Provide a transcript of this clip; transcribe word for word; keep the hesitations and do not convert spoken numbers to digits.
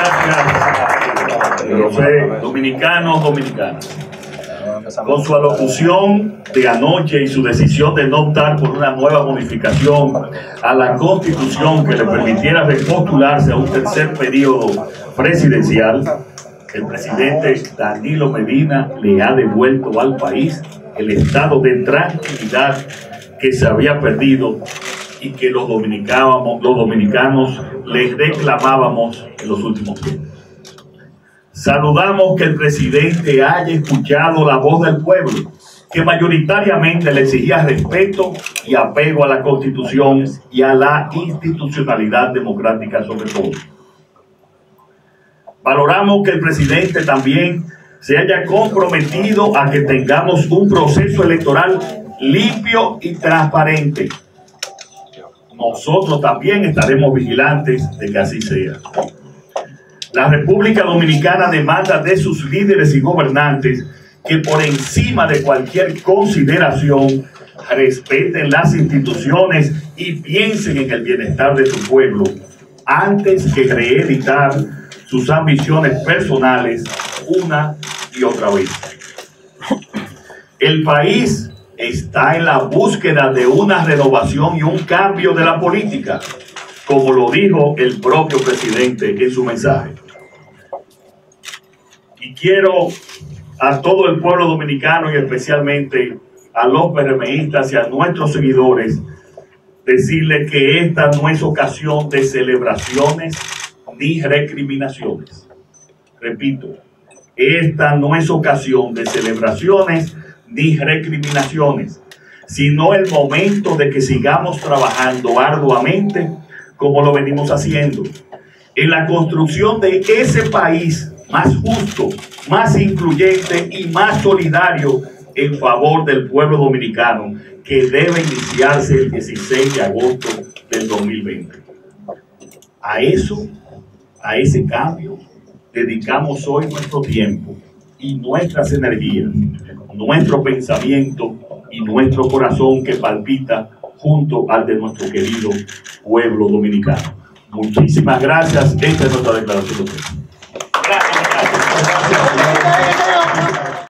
gracias, José. Dominicanos, dominicanas. Con su alocución de anoche y su decisión de no optar por una nueva modificación a la Constitución que le permitiera repostularse a un tercer periodo presidencial, el presidente Danilo Medina le ha devuelto al país el estado de tranquilidad que se había perdido y que los dominicanos, los dominicanos les reclamábamos en los últimos tiempos. Saludamos que el presidente haya escuchado la voz del pueblo, que mayoritariamente le exigía respeto y apego a la Constitución y a la institucionalidad democrática sobre todo. Valoramos que el presidente también se haya comprometido a que tengamos un proceso electoral limpio y transparente. Nosotros también estaremos vigilantes de que así sea. La República Dominicana demanda de sus líderes y gobernantes que por encima de cualquier consideración respeten las instituciones y piensen en el bienestar de su pueblo antes que reeditar sus ambiciones personales una y otra vez. El país está en la búsqueda de una renovación y un cambio de la política, como lo dijo el propio presidente en su mensaje. Y quiero a todo el pueblo dominicano y especialmente a los PRMistas y a nuestros seguidores decirles que esta no es ocasión de celebraciones ni recriminaciones. Repito, esta no es ocasión de celebraciones ni recriminaciones, sino el momento de que sigamos trabajando arduamente como lo venimos haciendo, en la construcción de ese país más justo, más incluyente y más solidario en favor del pueblo dominicano, que debe iniciarse el dieciséis de agosto del dos mil veinte. A eso, a ese cambio, dedicamos hoy nuestro tiempo y nuestras energías, nuestro pensamiento y nuestro corazón que palpita junto al de nuestro querido pueblo dominicano. Muchísimas gracias. Esta es nuestra declaración de fe. Gracias, gracias, gracias.